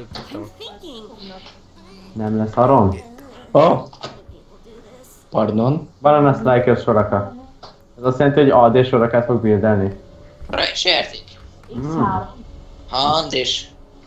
Nem lesz harom? Oh. Pardon. Banana Striker Soraka. Ez azt jelenti, hogy AD Sorakát fog buildelni. Arra is értik. És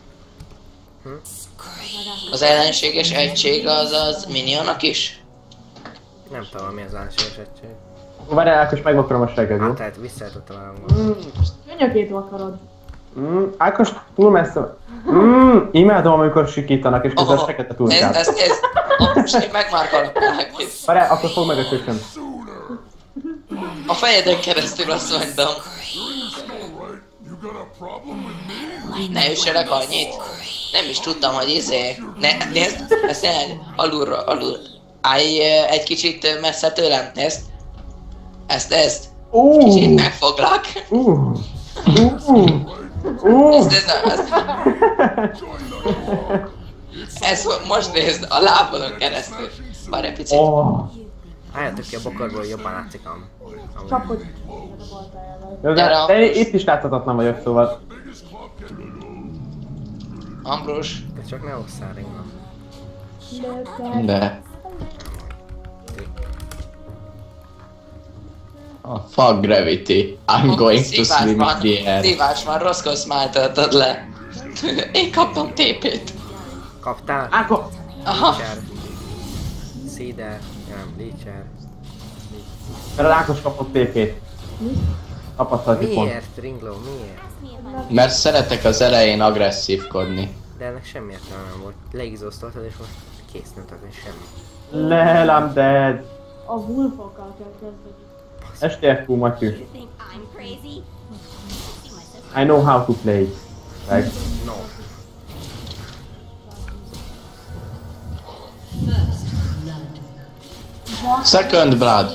az ellenséges egység az minionok is? Nem tudom, mi az ellenséges egység. Várj, Ákos, megvakarom a seged, jó? Tehát visszajutottam el. Könyökét vakarod. Ákos, túl messze. Imádom, amikor sikítanak, és közben seged a turkát. Ez. Most megmárkalok. Várj, akkor fogd meg a köcsöm. A fejeden keresztül azt mondom. Ne üsselek annyit? Nem is tudtam, hogy nézd, ezt jelent, alul. Állj egy kicsit messze tőlem, nézd. Ezt. Kicsit megfoglak. Ezt most nézd, a lábadon keresztül. Várj egy picit. Álljatok ki a bokorból, jobban látszik Csapod. De itt is láthatatlan vagyok, szóval. Ambrus. De csak ne osszál ringba. De. Oh, fuck gravity. I'm going to swim in the air. Szívásban Roscoe smite-oltad le. Én kaptam TP-t. Kaptál? Ákos! Aha. Leecher. Cedar. Nem, Leecher. Mert az Ákos kapott TP-t. Tapasztalati pont. Miért, Ringlow, miért? Mert szeretek az elején agresszívkodni. De ennek semmi értelme nem volt. Leigzóztoltad és most kész, nem történt semmi. Lel, I'm dead. A Wolfokkal kell kezdeni. STFQ, Matthew. I know how to play. Like. No. Second blood.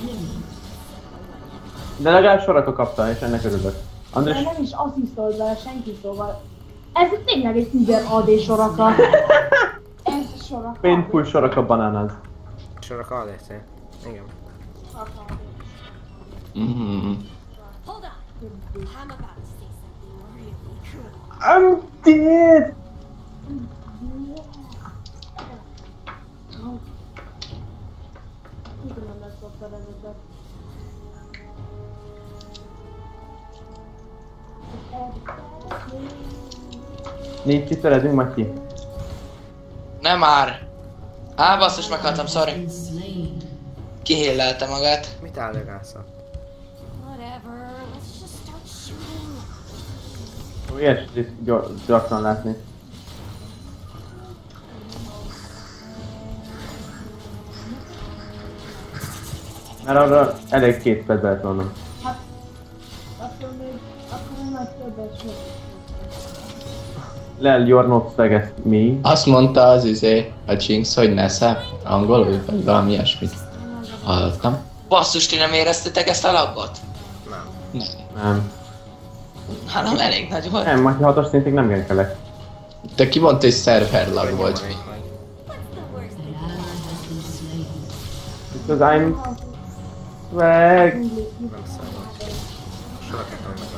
De legalább Soraka kapta, és ennek örülök. András? De nem is asszisztolt vele senki, szóval. Ez tényleg egy Tiger AD Soraka. Ez Soraka. Painful Soraka bananas. Sorok ADC. Igen. I'm dead! Nem lesz ott a rendben. Négy kiszerezünk, Matyi. Nem már. Basszus, meghaltam, sorry. Kihéllelte magát. Mit áldogálsz? Ilyesmit gyakran látni. Mert arra elég két pedelt vannak. Akkor még nagy többet sem. Lel, you're not faggot me. Azt mondta az a Jinx, hogy nesze angolul, vagy valami ilyesmit. Hallottam. Basszus, ti nem éreztétek ezt a lagot? Nem. Nem. Hanem elég nagy volt. Nem, Matyi 6-os szintig nem genkelek. De ki mondta, hogy serverlag volt. Because I'm... swag. Nem szállom. Sorokát, ami meg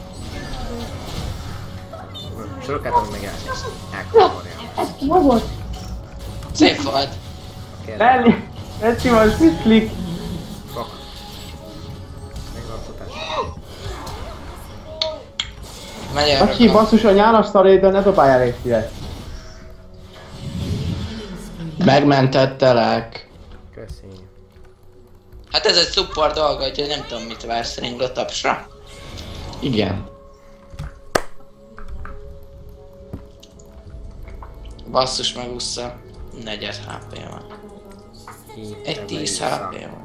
a... Sorokát, ami meg elkaparja. Ez jó volt. Szép volt. Lelli! Eci van, sislik! Fok. Még van futás. Megy Bacsi, arra. basszus, a nyálas szarédben ne dobáljál egy ilyet. Megmentettelek. Köszönjük. Hát ez egy support dolga, úgyhogy nem tudom mit vársz Ringo tapsra. Igen. Basszus megúszza. 4 HP van. Egy 10 HP van.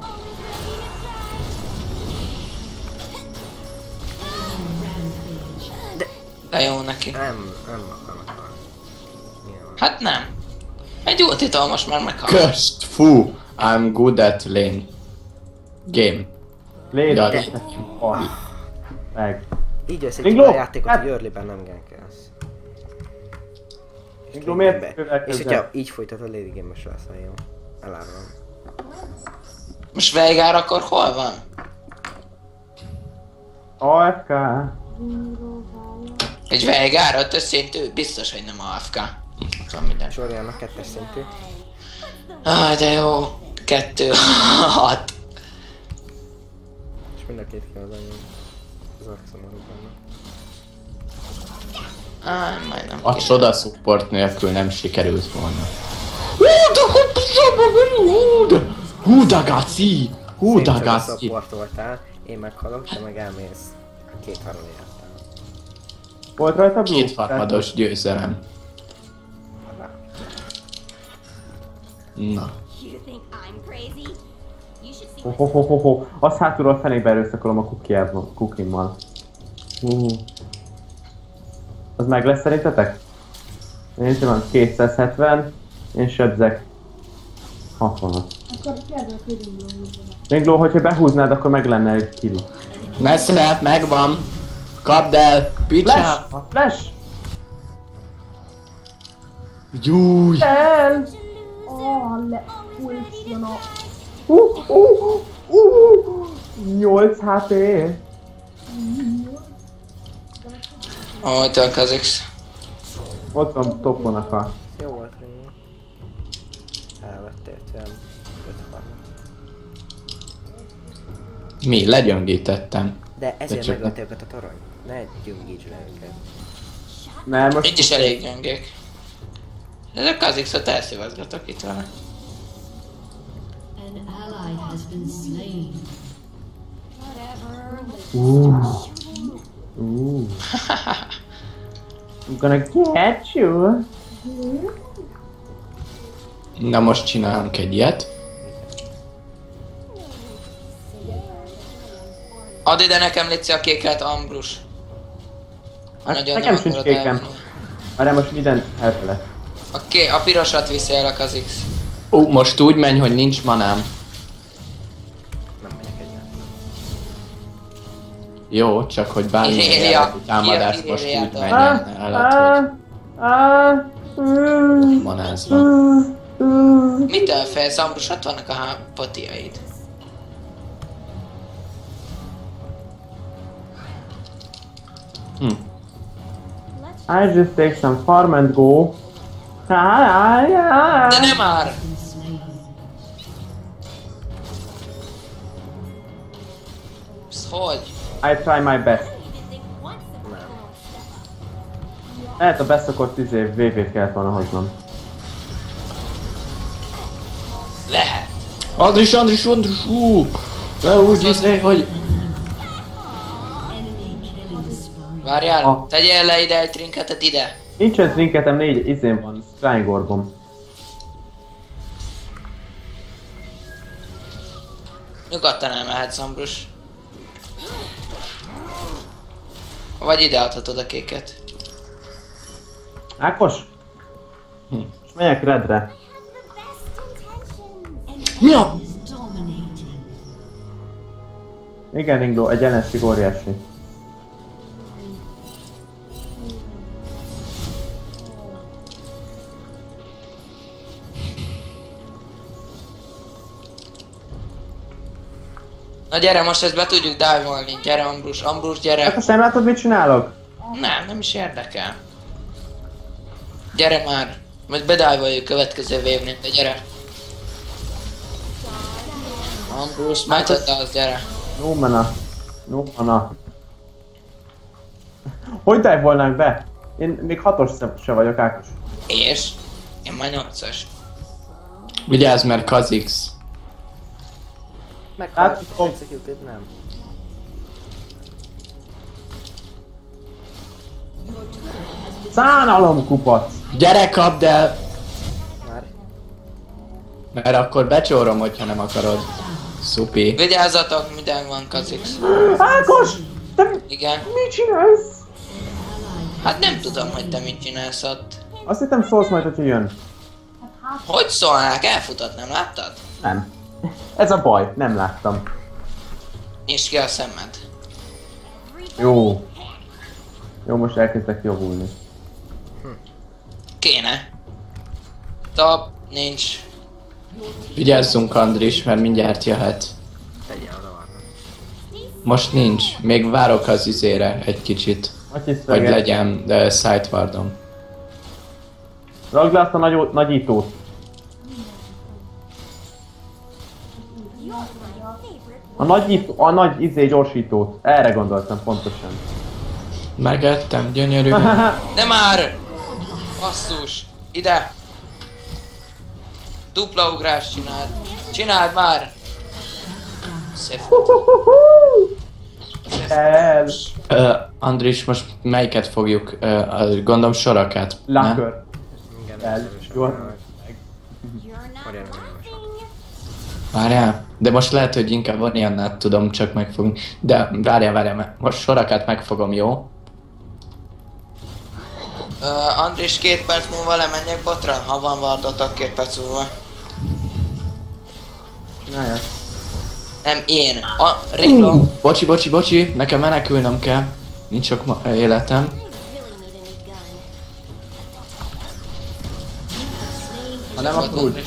De jó neki. Nem akarok. Hát nem. Egy ultitól most már meghal. Cursed foo. I'm good at lane. Game. Légy, Ja. meg. Így össze egy Ringló, a játékot, hát- hogy early-ben nem gankelsz. Ringló, miért És következzel? hogyha így folytatod, Lady Game-es leszel, jó? Elárulom. Most Veigar akkor hol van? AFK. Egy Veigar, 5-ös szintű? Biztos, hogy nem AFK. Van minden. Zsoriannak 2-es szintű. De jó. 2, 6. És mind a két kell az anyag. Az arkszomorú benne. Majdnem. A csoda support nélkül nem sikerült volna. Hú, dagaci! Hú, Szép dagaci! supportoltál, én meghalok, te meg elmész. 2-3 élettel. Volt rajta blue? Kétharmados győzelem. Na. You think I'm crazy? You should see Ho. Azt hátulról fenébe erőszakolom a kukimmal. Az meg lesz szerintetek? Én van 270, én sebzek 60-at. Akkor kérdez, hogy indulunk. Ringló, hogyha behúznád, akkor meg lenne egy kill. Messze, megvan! Kapd el! Picsá! Flash! Júj! El! Pulsion a... 8 HP! Ott van Kha'Zix. Ott van topon a kar. Jó volt, Ringo. Elvettél tőlem 5 harmat. Mi? Legyöngítettem. De ezért csak megöltél őket a torony. Ne gyöngíts le őket. Nem, most... Így is elég gyöngék. Ez a Kha'Zixot elszivazgatok itt vele. An ally has been slain. I'm gonna get you! Na most csinálunk egy ilyet. Add ide nekem légy a kéket, Ambrus. Nagyon Nekem nem sincs akarod kékem. elvenni. Már most minden elfelett. A pirosat viszi el a Kha'Zix. Most úgy menj, hogy nincs manám. Nem megyek egyáltalán. Jó, csak hogy bármilyen Irélia. jellegű támadás most úgy Iréliától. menjen el, hogy manázva. Mitől félsz, Ambrus? Ott vannak a patiaid. I just take some farm and go. De nem már! Been slain. Ez hogy? I try my best. Lehet a beszokott VV-t kellett volna hoznom. Lehet. Andris, de úgy hiszem, hogy... Enemy killing spree. Várjál, tegyél le ide egy trinketet ide. Nincsen trinketem, 4 izén van, Scrying Orbom. Nyugodtan elmehetsz, Ambrus. Vagy ide adhatod a kéket. Ákos? És megyek redre. Ja! Dominating. Igen, Ringo, egy ellenség óriási. Na gyere, most ezt be tudjuk dive-olni. Gyere, Ambrus, Ambrus, gyere. Hát most nem látod, mit csinálok? Nem is érdekel. Gyere már. Majd bedive-oljuk következő wave-nél, de gyere. Ambrus, majd add az, gyere. No mana. No mana. Hogy dive volnánk be? Én még 6-os se vagyok, Ákos. És? Én már 8-as. Vigyázz, mert Kha'Zix. Meghalt, tudom. executed, nem. Szánalom kupac! Gyere, kapd el! Már. Mert akkor becsórom, hogyha nem akarod. Szupi. Vigyázzatok, minden van, Kha'Zix. Ákos! Te Igen. mit csinálsz? Hát nem tudom, hogy te mit csinálsz ott. Azt hittem szólsz majd, hogyha jön. Hogy szólnák? Elfutott, nem láttad? Nem. Ez a baj, nem láttam. Nyisd ki a szemed. Jó. Jó, most elkezdek javulni. Kéne. Top, nincs. Vigyázzunk, Andris, mert mindjárt jöhet. Tegyél oda arra. Most nincs. Még várok az izére egy kicsit. Hogy hogy legyen sidewardom. Ragd le azt a nagyítót. A nagy gyorsítót. Erre gondoltam pontosan. Megettem, gyönyörű. Ne már! Basszus! Ide! Dupla ugrás csináld! Csináld már! Szép. El. Andris, most melyiket fogjuk? Gondolom sorakat. Lakör. Igen, El. erősen Jó. You're not Mariana nagyon laughing. Várjál, de most lehet, hogy inkább Oriannát tudom csak megfogni. De várjál, most sorakat megfogom, jó? Andris 2 perc múlva lemenjek botra? Ha van vardotok 2 perc múlva. Csinálják. Nem én. A Ringo. Bocsi, nekem menekülnöm kell. Nincs sok életem. I really need a new gun. Ha nem, akkor úgy.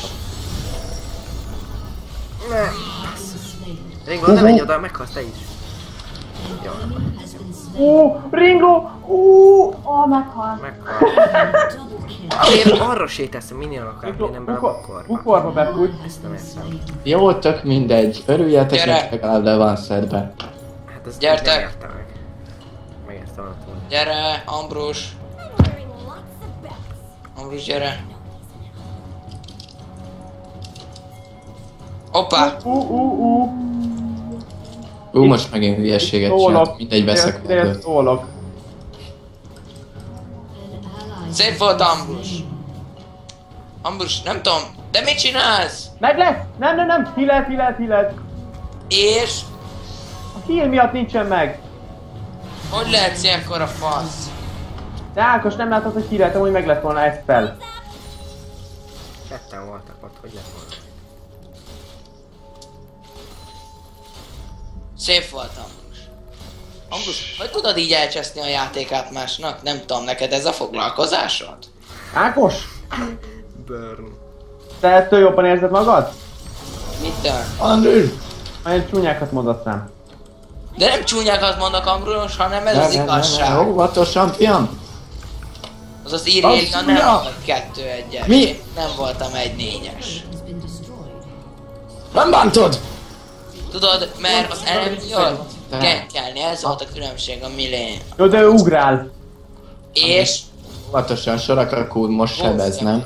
Ringo, ne menj oda, meghalsz te is. Jó, Ringo! Meghalt. meghal. Én arra sétálsz a minionokat, én nem bukkorba. Bukorba befújt. Ezt nem értem. Jó, tök mindegy. Örüljetek, Gyere! hogy legalább le van szedve. Hát ezt Gyertek! nem értem meg. Megértem volna túl. Gyere, Ambrus. I'm wearing lots of belts. Ambrus, gyere. Hoppá! Most megint hülyeséget csináltam. Mindegy, veszek valamit. Szólok. Szép volt Ambrus. Ambrus, nem tudom. De mit csinálsz? Meg lesz! Nem! Híled! És? A heal miatt nincsen meg! Hogy lehetsz ilyenkor a fasz? De Ákos, nem látod, hogy híleltem, hogy meg lett volna egy spell. Ketten voltak ott, hogy lett volna. Szép volt Ambrus. Ambrus, hogy tudod így elcseszni a játékát másnak? Nem tudom, neked ez a foglalkozásod? Ákos! Burn. Te ettől jobban érzed magad? Mitől? Andris! Olyan csúnyákat mondott rám. De nem csúnyákat mondok Ambrus, hanem ez az igazság. Óvatosan, fiam! Az az Irélia nem ja. volt 2-1-es. Mi? Én nem voltam 1-4-es. has been destroyed. Nem bántod! Tudod, mert az enemy-ről genkelni, ez volt a különbség a millén. Jó, de ő ugrál. És Óvatosan, sorakat most sebez, nem?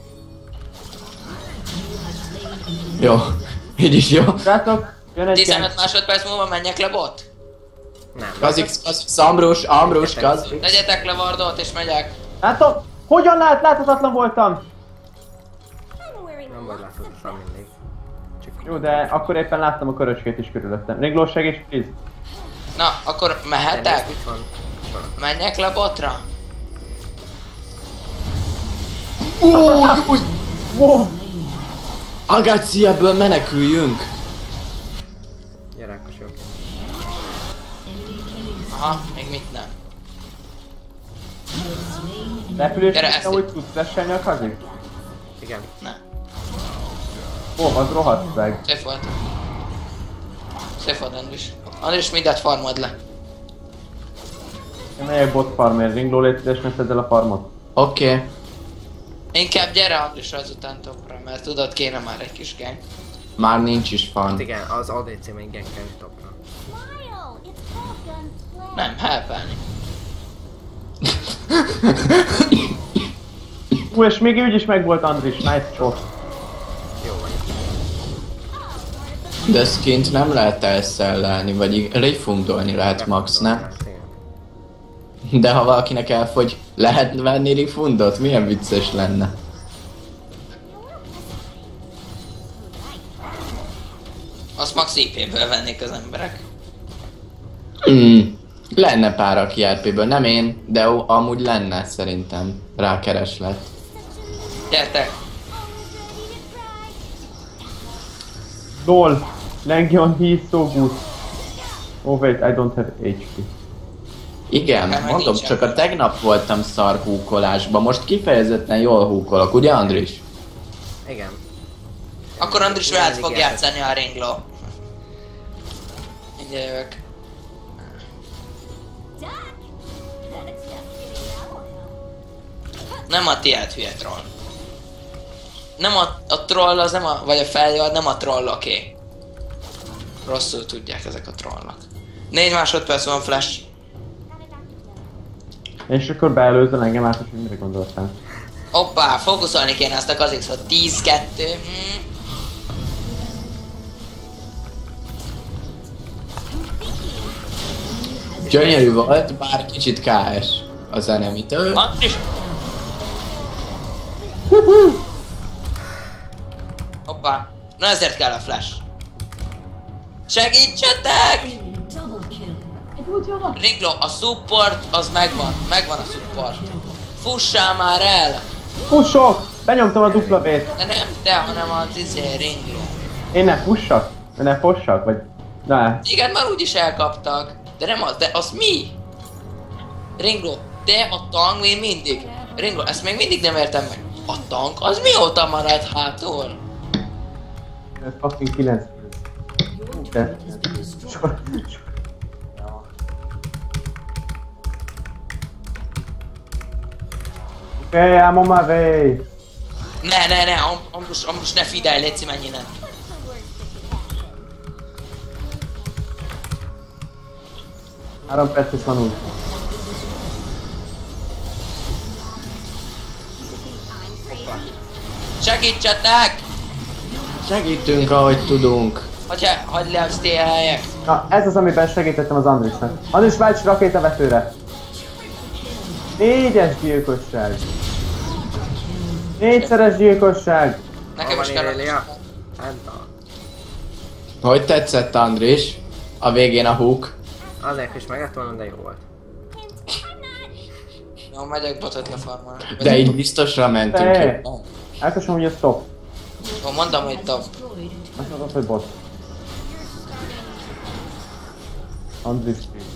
Jó, így is jó. Srácok, jön egy 15 másodperc múlva menjek le bot? Nem. Kazix, Ambrus, Kazix. Tegyetek le Vardot és megyek. Látom! Hogyan láthatatlan voltam? I'm wearing Nem vagy lots of láthatatlan mindig. Csak Jó, de akkor éppen láttam a köröcskét is körülöttem. Ringló, segíts, please. Na, akkor mehetek? itt van. Menjek le botra? Wow. Agáci, ebből meneküljünk! Gyere, Ákos, jó. Aha, még mit nem. Repülés Gyere, nem ezt úgy tudsz lesselni a Kazik? Igen. Ne. Ó, az rohadt meg. Szép volt. Szép volt Andris. Andris, mindent farmod le. Én megyek bot farmért, Ringló, légy szíves, ne szedd el a farmot. Oké. Inkább gyere Andris azután topra, mert tudod kéne már egy kis gang. Már nincs is Hát fan. igen, az ADC még igen kell topra. Smile! It's all gunplay. Nem, helpelni. És még úgy is megvolt Andris, nice shot. Jó van. De skint nem lehet elszellelni, vagy refundolni lehet max, nem? Hát igen. De ha valakinek elfogy, lehet venni refundot? Milyen vicces lenne? Azt max IP-ből vennék az emberek. Lenne pár aki RP-ből, nem én, de amúgy lenne szerintem rá kereslet. Gyertek! Dol, Legion, he is so good. Oh wait, I don't have HP. Igen, Nem, mondom, nincsen. csak a tegnap voltam szar húkolásban, most kifejezetten jól húkolok, ugye Andris? Igen. Akkor Andris veled fog Igen. játszani a Ringló. Mindjárt jövök. Duck! Nem a tiéd, hülye troll. Nem a troll az nem a... vagy a feljad, nem a trolloké. Rosszul tudják ezek a trollok. 4 másodperc van flash. És akkor beelőzöl engem át, hogy mire gondoltál? Hoppá, fókuszolni kéne ezt a kazixot. 10-2. Gyönyörű volt, bár kicsit KS az enemitől. Andris! Hoppá. Na ezért kell a flash. Segítsetek! Double kill. Egy úgy van. Ringlo, a support az megvan. Megvan a support. Fussál már el! Fussok! Benyomtam a dupla V-t. De nem te, hanem az Ringlo. Én ne fussak? Ne fossak? Vagy... Ne. Igen, már úgyis elkaptak. De nem az, de az mi? Ringlo, te a tank még mindig. Ringlo, ezt még mindig nem értem meg. A tank az mióta maradt hátul? Ez fucking 9. De... Okay, I'm on my way. Ne, Ambrus ne fidelj, légy menj innen. Három perc is van úgy. Segítsetek! Segítünk, ahogy tudunk. Hagyd le a stélhelyek. Na, ez az, amiben segítettem az Andrisnak. Andris, válts rakétavetőre! 4-es gyilkosság! 4-szeres gyilkosság! Nekem Hol is van kell Irelia? a... Bent van. Hogy tetszett, Andris? A végén a hook. Azért is meg lett volna, de jó volt. Jó, megyek botot lefarmolni. De így biztosra mentünk. Hey. Elköszönöm, hogy ez top. Ó, mondom, hogy top. Azt mondod, hogy bot. Andris.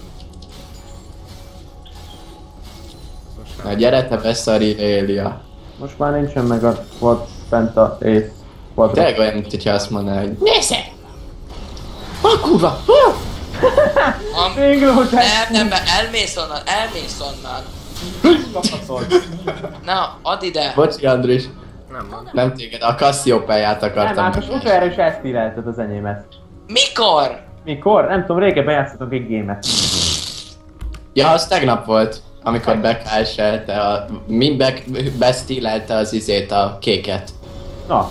Na gyere, te beszari, Irelia. Most már nincsen meg a quad bent a ész. Tényleg olyan, mint hogyha azt mondaná, hogy nézze! A kurva! Ringlo, hogy Nem, elmész onnan. Na, add ide. Bocsi, Andris. Nem van. Nem téged, a Cassiopeia-ját Nem, akartam. hát most utoljára is ezt íráltad az enyémet. Mikor? Mikor? Nem tudom, régebben játszottunk egy gémet. Ja, az tegnap volt, amikor bekálselte a... Bestílelte az izét, a kéket. Na,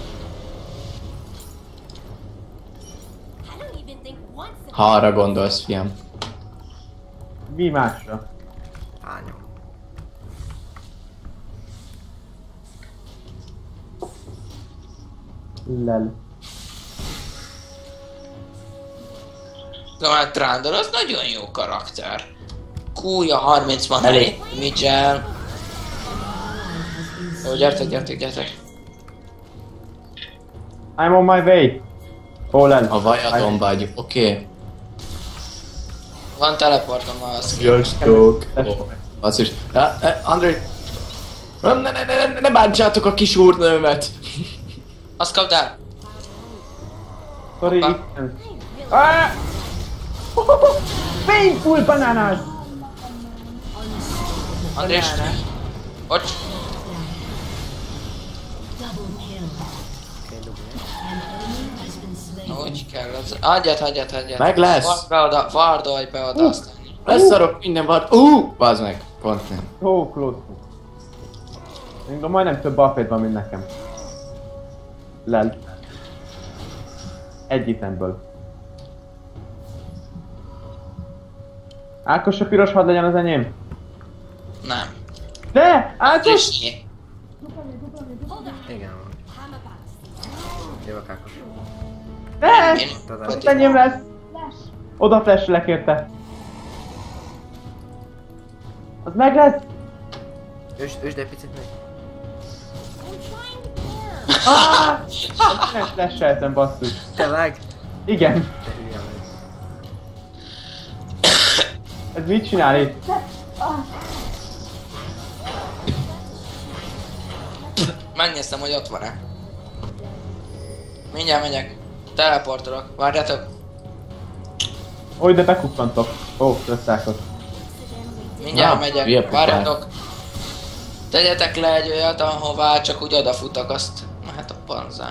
I don't even think once of Ha arra gondolsz, fiam. mi másra? Hányom. Lel. Szóval Trundle az nagyon jó karakter. Kúja 30 van elég. Mitchell. Jó, gyertek. I'm on my way. Ó, lel. A vajadon vagy, oké. Van teleportom az. Jösstök. Az is. André. Ne bántsátok a kis úrnőmet. Azt kapd el. Sorry, Hoppa. Isten. Ah! Painful bananas! Andrés. Bocs. Double kill. Oké, dugni. An enemy has been slain. Úgy kell az. Hagyjad. Meg lesz. Vardolj be oda aztán. Leszarok minden vad. Bazd meg. Pont nem. So close. Ringlo majdnem több buffet van, mint nekem. Lel. Egy itemből. Ákos a piros, hadd legyen az enyém. Nem. De! Ákos! Andrésé. Igen van. Jövök Ákos. De! Én... Az enyém lesz! Flash. Oda flash-lek érte. Az meg lesz! Üsd egy picit még. Nem flash-eltem, basszus. Tényleg? Igen. Te hülye vagy. Ez mit csinál itt? Megnéztem, hogy ott van-e. Mindjárt megyek. Teleportolok. Várjatok. Ó, de bekukkantok. Ó, összeákot. Mindjárt Na, hülye megyek. pofár. Várjatok. Tegyetek le egy olyat, ahová csak úgy odafutak, azt... Hát a panzány.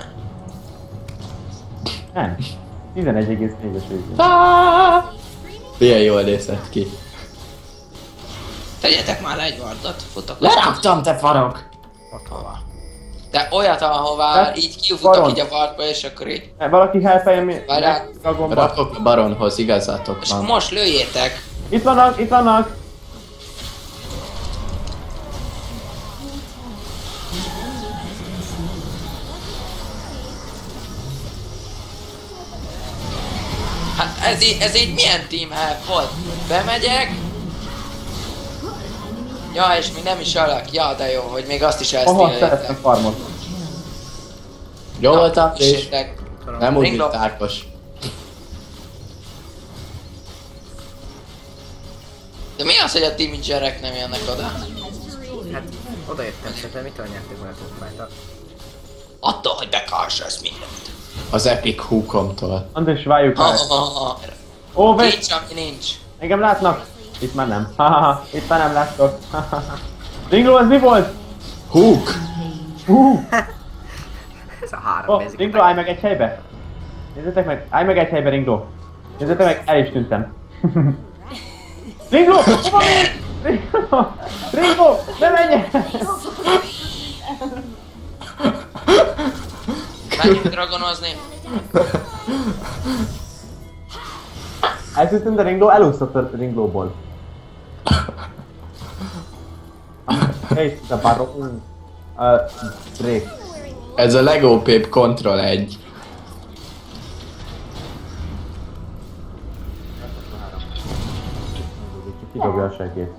Nem. 11,4-es végül. Milyen jól nézett ki. Tegyetek már le egy vardot, futok. Leraktam, te farok! Ott hova? De olyat, ahová Hát, így kifutok baron. így a vardba, és akkor így... Valaki helpeljen mi? Várjál. Ragomba. Rakok a baronhoz, igazatok És van. most lőjétek! Itt vannak, itt vannak! Hát ez így milyen team help volt? Bemegyek... Ja, és még nem is alak. Ja, de jó, hogy még azt is Ahol elsztíneljetek. szerettem farmot. Jó voltam, és Tessétek. nem úgy, mint Ringlop. Ákos. De mi az, hogy a teamingerek nem jönnek oda? Hát odajöttem, szerintem mitől nyertük volna a fájtat? Attól, hogy bekarsasz mindent. Az Epic húkomtól. András, várjuk el. Ó, Nincs, vesz! ami nincs. Engem látnak? Itt már nem. Hahaha, itt már nem láttok. Ringló, ez mi volt? Húk! Ez a három Oh, basic Ringló, állj meg egy helybe! Nézzétek meg, állj meg egy helybe, Ringló! Nézzétek meg, el is tűntem. Ringló, hova mész? Ringló, Ringló, ne menj el! Menjünk dragonozni. Eltűntem, de Ringló elúszott a Ringlóból. Hey, the baron. Break. Ez a legópébb Control 1. Kidobja a segét.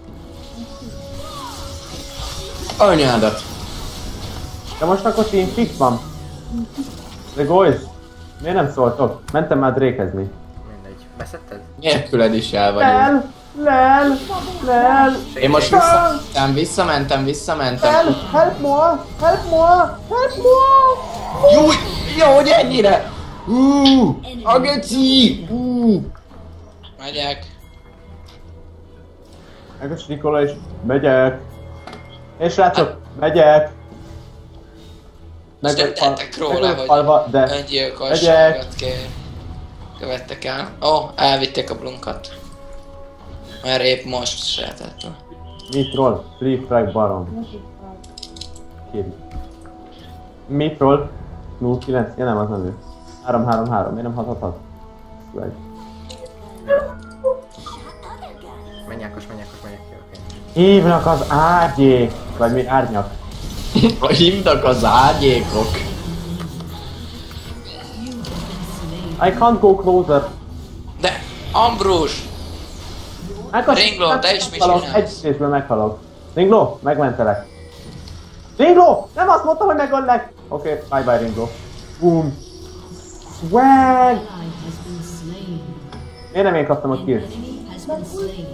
Anyádat! De most akkor team fix van. The guys, miért nem szóltok? Mentem már drékezni. Mindegy. Beszedted? Nélküled is el vagyunk. Lel! Én most visszamentem. Help more! Help more! Help more! Júj! Jó, hogy ennyire! A geci! Megyek. Meges Nikola is. Megyek. És srácok, megyek. Most nem tettek róla, hogy falva, de öngyilkosságot kér. Követtek el. Ó, elvitték a blunkat. Mert épp most sejtett. Mitrol, Free Frag Baron. Kérjük. Mitrol 09, ja nem, az nem ő. 333, miért nem hathathat? Szóval. Menj Ákos, ki, oké. Hívnak az ágyék, vagy mi árnyak. Hívnak az ágyékok. I can't go closer. De, Ambrus! Ringló, te is mit csinálsz? Egy szésből meghalok. Ringló, megmentelek. Ringló! Nem azt mondtam, hogy megöllek! Oké, bye bye Ringló. Boom. Swag! Ally has been slain. Miért nem én kaptam a killt? Enemy has been slain.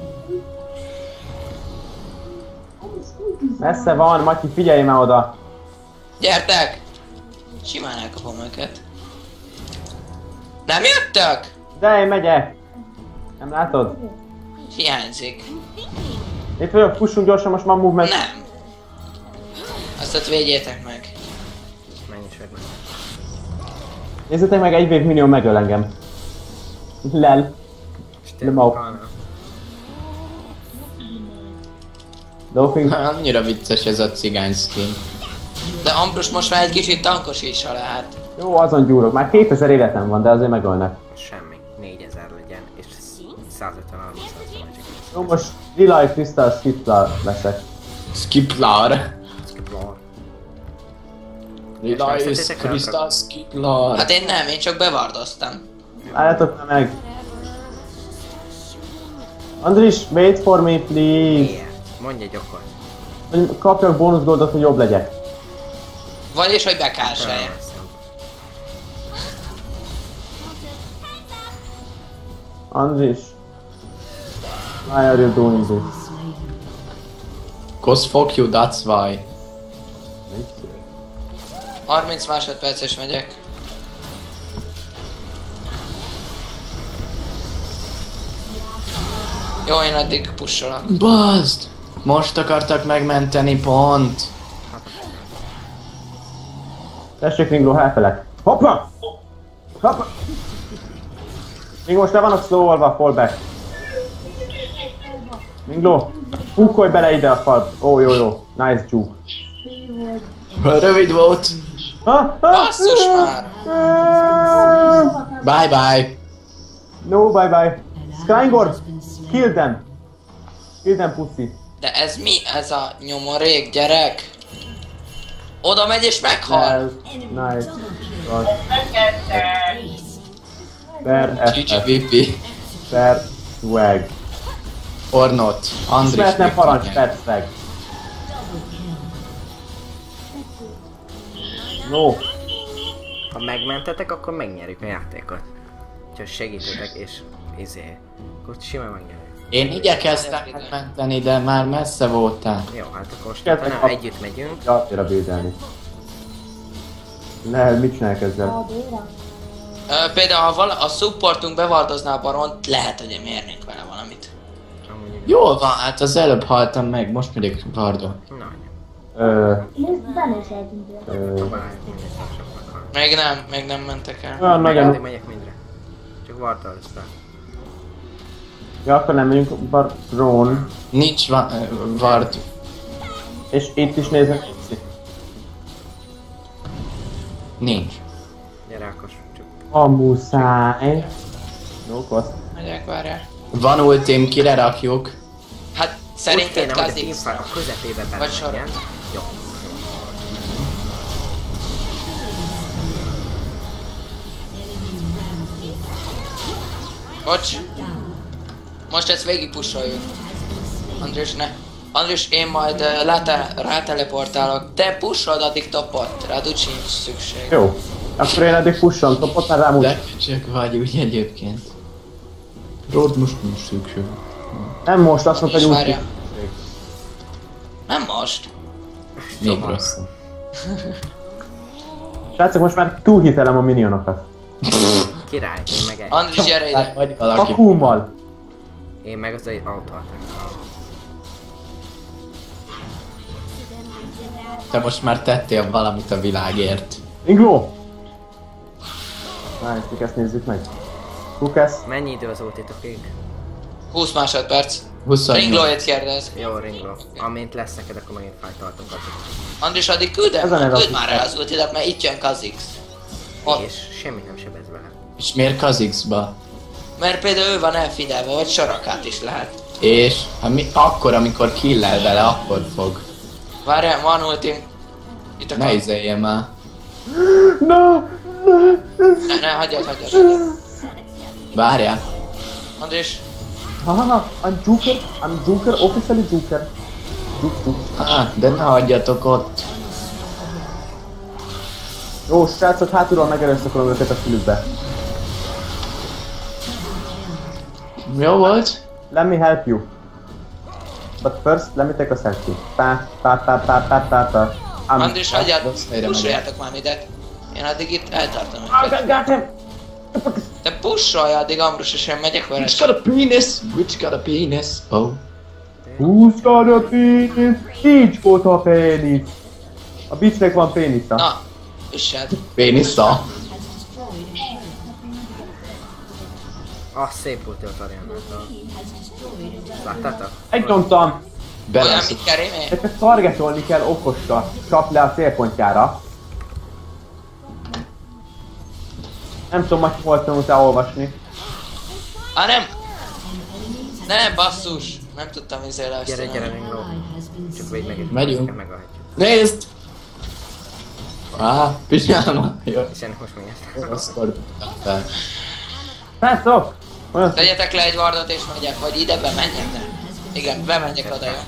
Messze van, Matyi, figyelj már oda! Gyertek! Simán elkapom őket. Nem jöttök? De én megyek! Nem látod? Hiányzik. Itt vagyok, pussunk gyorsan, most már movement. Nem. Azt ott védjétek meg. Menj is meg. Nézzétek meg, egy wave minion megöl engem. Lel. Nem au. Doping. Annyira vicces ez a cigány skin. De Ambrus most már egy kicsit tankos is, ha lehet. Jó, azon gyúrok. Már 2000 életem van, de azért megölnek. Semmi. 4000 legyen, és 150 30 Jó, most Lilaj Crystal Skiplar leszek. Skiplar. Skiplar. Lilaj Crystal Skiplar. Hát én nem, én csak bevardoztam. Álljatok már meg! Andris, wait for me, please! Miért? Mondj egy okot. Hogy kapjak bónusz goldot, hogy jobb legyek. Vagyis, hogy bekárseljen. Andris. Why are you doing this? Cause fuck you, that's why. 30 másodperces megyek. Jó, én addig pusolok. Baszd! Most akartak megmenteni pont. Tessék, Ringló, elfelek. Hoppa! Hoppa! Még most le vannak szólva, fallback. Ringló, húkolj bele ide a fal. Ó, jó. Nice juke. Rövid volt. Basszus már! Bye bye. No, bye bye. Skryngor, kill them. Kill them, pussy. De ez mi? Ez a nyomorék, gyerek? Oda megy és meghal! Nice. God. Per GG FF. VP. Per swag. Or not. Andris. Mert nem parancs, per swag. No. Ha megmentetek, akkor megnyerjük a játékot. Ha segítetek és akkor simán megnyerjük. Én igyekeztem megmenteni, de már messze voltál. Jó, hát akkor most Kezdtek nem a- együtt megyünk. Jartira bédelni. Lehet, mit csinálják ezzel? Adéra. Például ha a supportunk bevardozná a baront, lehet, hogy mérnénk vele valamit. Amúgy Jól van, hát az előbb haltam meg, most pedig vardol. na, Nézd, benne is eltűntél. próbáljuk minél sokat. Még nem mentek el. Olyan Addig nagyon... megyek mindre. Csak vartalsz rá. Ja, akkor nem megyünk Baron. Nincs vard. És itt is nézek. Nincs. Gyere Ákos, csak A muszáj. No cost. Megyek, várjál. Van ultim, kire rakjuk? Hát úgy szerinted kéne, hogy a Kha'Zix. teamfight a közepébe Vagy benne sorra. legyen. Jó. Bocs. Most ezt végig pusoljuk. Andrés, ne. Andrés, én majd ráteleportálok. Te pusold addig topot, rád úgy sincs szükség. Jó. Akkor én eddig pushom topot, mert rám úgy... De csak vagy úgy egyébként. Ród most nincs szükség. Nem most, azt mondta, hogy úgy... Várja. Nem most. Még rossz. Srácok, most már túlhitelem a minionokat. Király, én meg egy. Andrés, gyere ide. Vagy valaki. Kakummal. Én meg az egy autót. Te most már tettél valamit a világért. Ingló! Várjuk, ezt nézzük meg. Kukesz. Mennyi idő az ultitokig? 20 másodperc. 28. Ringlóét kérdez. Jó, Ringló. Amint lesz neked, akkor megint fájtaltunk addig. Andrés, addig Ez a neve küld a már el az ultidat, mert itt jön Kha'Zix. Ott. És semmi nem sebez vele. És miért Kha'Zixba? Mert például ő van elfigyelve, vagy Sorakát is lehet. És akkor, amikor killel vele, akkor fog. Várjál, van ultim. Itt a Ne izéljen már. No! Ne, hagyjad. Várjál. Andrés, Haha, I'm Joker, officially Joker. De ne hagyjatok ott. Jó, srácok, hátulról megerőszakolom őket a fülükbe. Jó volt? Let me help you. But first, let me take a selfie. Pa. Andrés, hagyjad, rossz helyre pusoljátok már mindet. Én addig itt eltartom I őket. got him! Te pusolj addig, Ambrus, és én megyek vele. Which got a penis? Which got a penis? Oh. Who's got a penis? Nincs volt a pénisz. A Beachnek van pénisza. Na, üssed. Pénisza. Ah, szép ulti ott Ariannától. Láttátok? Megnyomtam. Olyan, Belesz. mit kell rémé? Ezt targetolni kell okosra. Csap le a célpontjára. Nem tudom, hogy hol tanultál olvasni. Nem! Nem, basszus! Nem tudtam izélni azt. Gyere Ringló. Csak védj meg egy Megyünk. megalhatjuk. Nézd! Pizsáma. Jó. És ennek most még ezt. Rosszkor fel. Srácok! Olyan Tegyetek le egy vardot és megyek, vagy ide bemenjek, de. Igen, bemenjek oda, jó?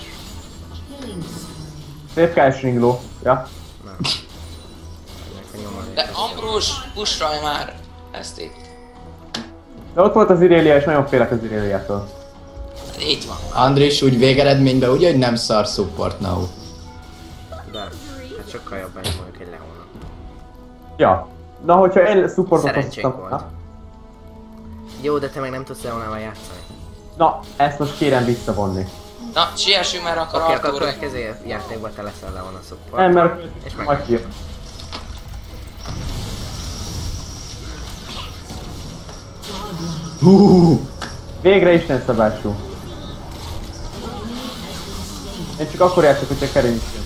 szép kás ringló. Ja. Ennek a nyomalék. De Ambrus, pusolj már! Ezt itt. De ott volt az Irélia, és nagyon félek az Iréliától. Itt van. Andris úgy végeredményben úgy, hogy nem szar support now. De, hát sokkal jobb benne mondjuk egy Leónak. Ja. Na, hogyha én supportot Szerencsénk hoztam... volt. Jó, de te meg nem tudsz Leónával játszani. Na, ezt most kérem visszavonni. Na, siessünk, mert akkor Oké, akkor a Arthur... következő játékban te leszel le van a support. Nem, mert És meg. majd kijön. Végre Isten szabású. Én csak akkor játszok, hogyha Kerim jön.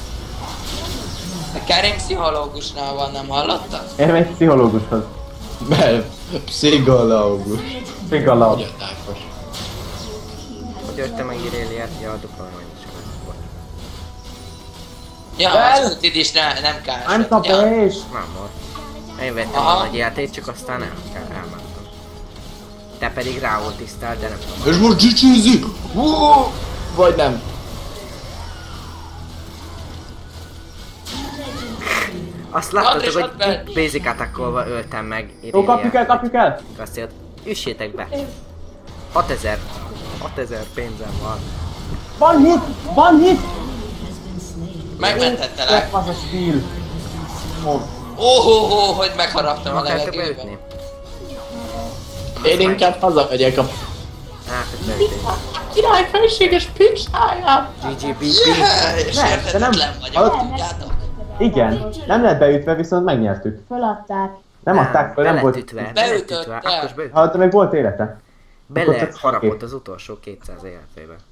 A Kerim pszichológusnál van, nem hallottad? Én egy pszichológushoz. Mert pszichológus. Pszichológus. Agyatákos. Hogy te meg Iréliát? Ja, dupla vagy csak. Ja, Fel! az ultid is nem kár. I'm top Ja. és Nem volt. Én vettem Aha. a nagy játék, csak aztán elmentem. Te pedig ráultisztál, de nem tudom. És most csicsizik! Vagy nem. Azt láttad, Andris, hogy add be! basic attackolva öltem meg Jó, kapjuk el, kapjuk el! Kassziót. Üssétek be! 6000 pénzem van. Van hit! Van hit! Megmentettelek. Az a stíl. Óhóhó, hogy megharaptam a Akartok levegőben. beütni? Én inkább hazamegyek a Hát, hogy beütni. király felséges pixáját. GGB. És Nem, de érthetetlen nem- vagyok, tudjátok? Igen, nem lett beütve, viszont megnyertük. Föladták. Nem adták fel, nem volt... Beletütve, Beütötte. akkor is beütött. Hát, meg volt élete. Bele csak harapott az utolsó 200 életébe.